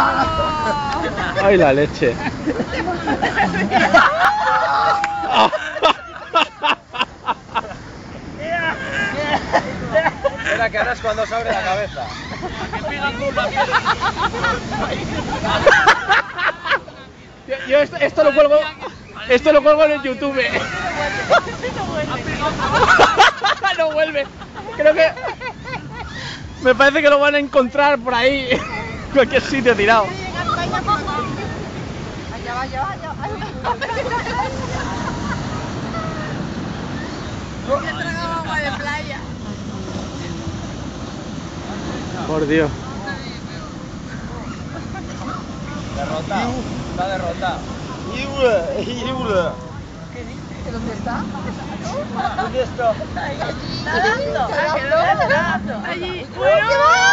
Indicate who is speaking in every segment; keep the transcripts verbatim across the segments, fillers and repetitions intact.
Speaker 1: Ay, la leche.
Speaker 2: Espera, que ahora es cuando se abre la cabeza.
Speaker 1: Yo, yo esto, esto lo cuelgo, esto lo cuelgo en el YouTube. No vuelve. Creo que me parece que lo van a encontrar por ahí, en cualquier sitio tirado.
Speaker 3: Allá va, allá va, allá va. Yo trago agua de playa.
Speaker 1: Por Dios.
Speaker 2: Derrotado. Está derrotado.
Speaker 3: ¿Qué dice? ¿Dónde está?
Speaker 2: ¿Dónde está?
Speaker 3: Nadando. Nadando. Allí. ¡Bueno!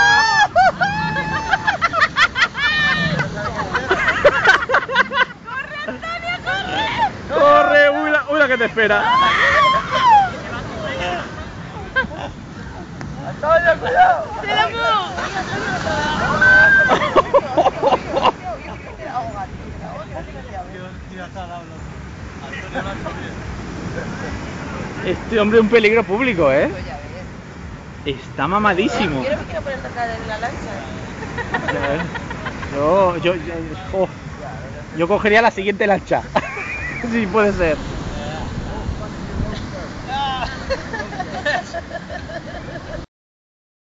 Speaker 3: ¡Corre, Antonio, corre!
Speaker 1: Corre, uy la, uy, la que te espera.
Speaker 2: Antonio, cuidado.
Speaker 3: ¡Se la muevo!
Speaker 1: Este hombre es un peligro público, ¿eh? Está mamadísimo.
Speaker 3: Yo no me quiero poner a tocar en la lancha.
Speaker 1: Yo, yo, yo, oh, yo cogería la siguiente lancha. Sí, puede ser.